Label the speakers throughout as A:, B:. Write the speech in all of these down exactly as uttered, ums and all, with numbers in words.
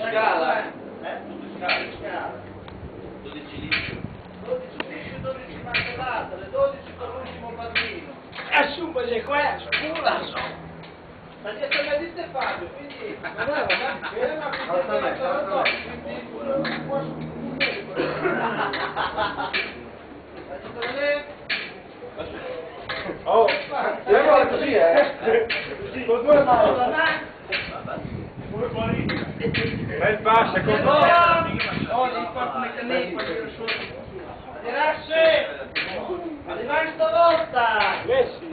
A: scala?
B: Eh?
A: Due scale?
B: Scala.
A: dodici litri.
B: dodici lisci, dodici martellate, le dodici con l'ultimo padrino.
C: Assumere qua, scusa.
B: Ma dietro me di Stefano, quindi non è una ferma, quindi non può
C: Oh, andiamo così, eh? Così, con due mani. Pure fuori. Bel passo, con due.
B: Oh, devi fare come cannetti, Grazie! Arrivai stavolta!
C: Messi.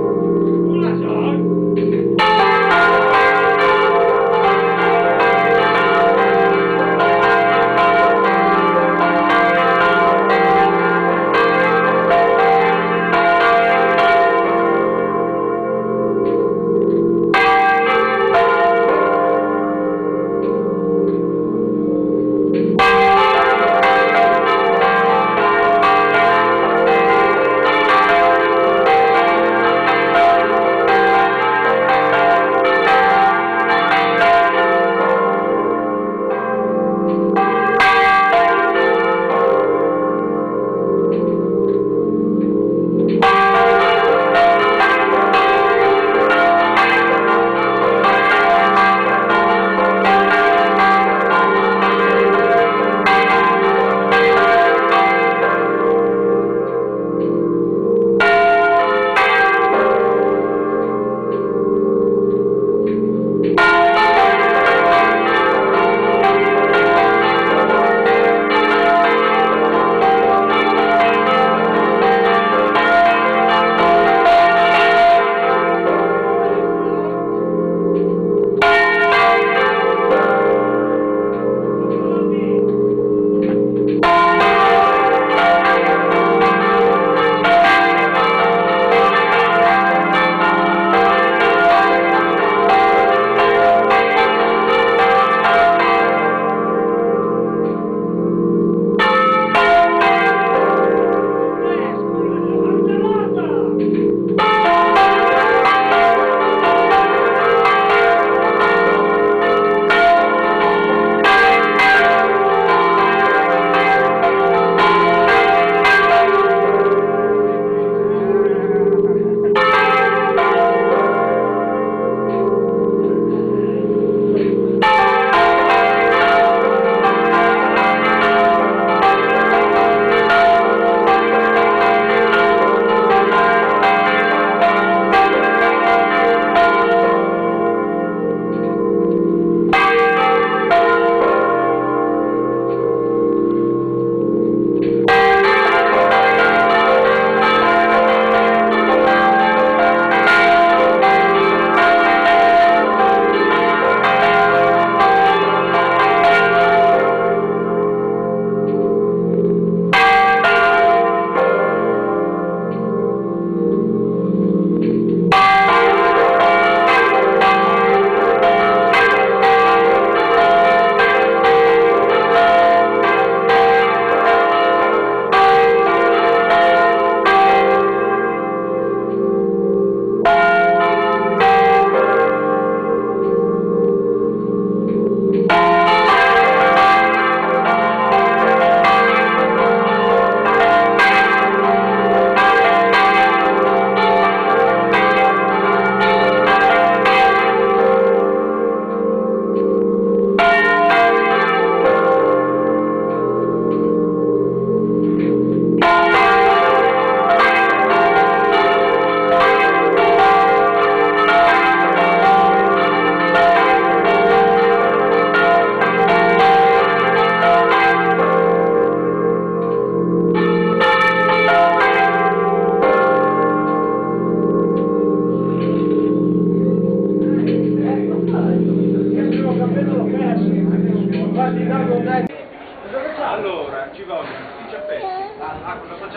D: Thank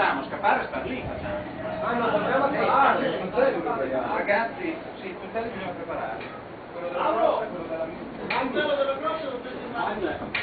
D: facciamo? Scappare e star lì facciamo.
B: Ah, no, dobbiamo parlare, non sei sbagliato.
D: Ragazzi, sì, i puntelli bisogna preparare. Quello della
B: Bravo.
D: grossa e quello della
B: Ma quello della grossa lo prendi male.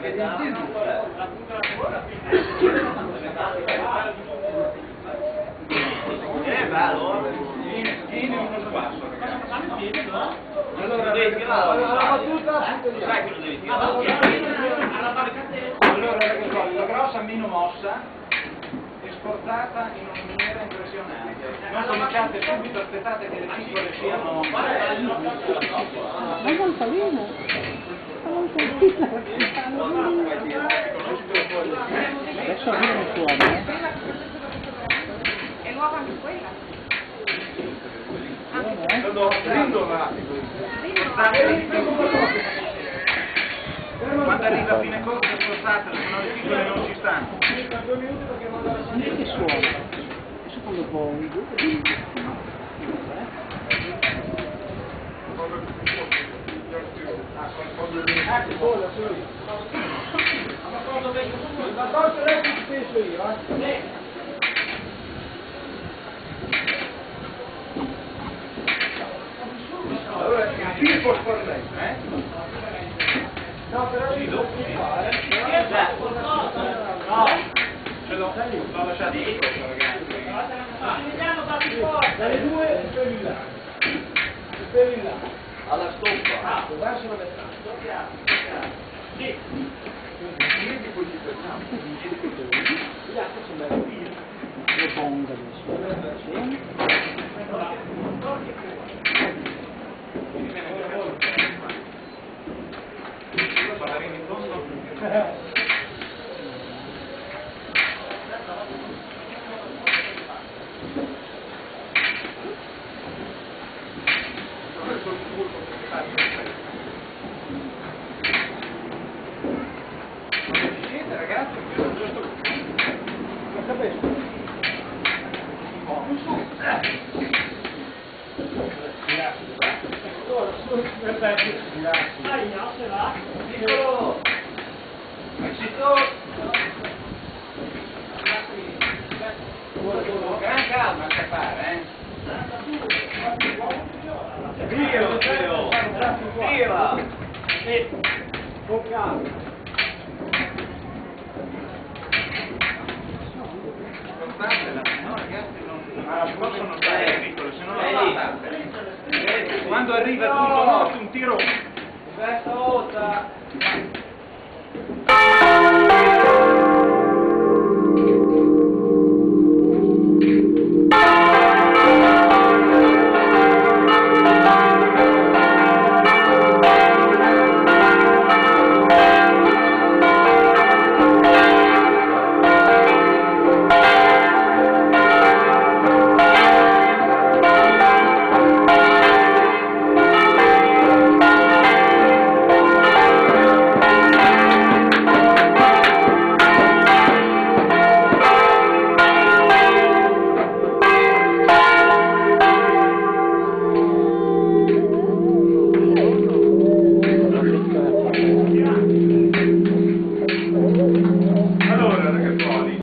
A: Eh, bello.
D: Vieni uno spasso, ragazzi.
A: Allora, devi tirare. Sai che lo devi tirare. Alla barricata.
D: Allora, ragazzi, la grossa meno mossa e sforzata in una maniera impressionante. Non cominciate subito, aspettate che le piccole siano...
E: Ma non salino. Non salino. Adesso arrivano fuori, eh.
F: È nuova anche quella?
C: Sono rindolati.
D: Quando arriva a fine corso spostatelo, se no le piccole non ci stanno.
E: Senti che suona. Adesso quando pongo.
B: Ecco, vola, sono io. Ma cosa lei che penso io, eh?
C: Allora, il tipo sporletto, eh?
B: No, però
D: Sì, dopo, sì.
A: No.
D: Ce l'ho, l'ho lasciato in corso, ragazzi.
B: dalle due per il là. Per il là.
A: Alla stoppa.
B: Verso la metà.
E: Lo pongo adesso.
D: Parlare in fondo. Siete ragazzi?
B: Non capisco.
D: Piccolo! Exito! Gran calma a scappare, eh?
A: Dio, Dio. Tira.
B: Con calma.
D: Portatela, no ragazzi, non ah, possono stare piccole, se no non
A: Ehi.
D: portate. Quando arriva tutto morto un tiro.
B: Questa volta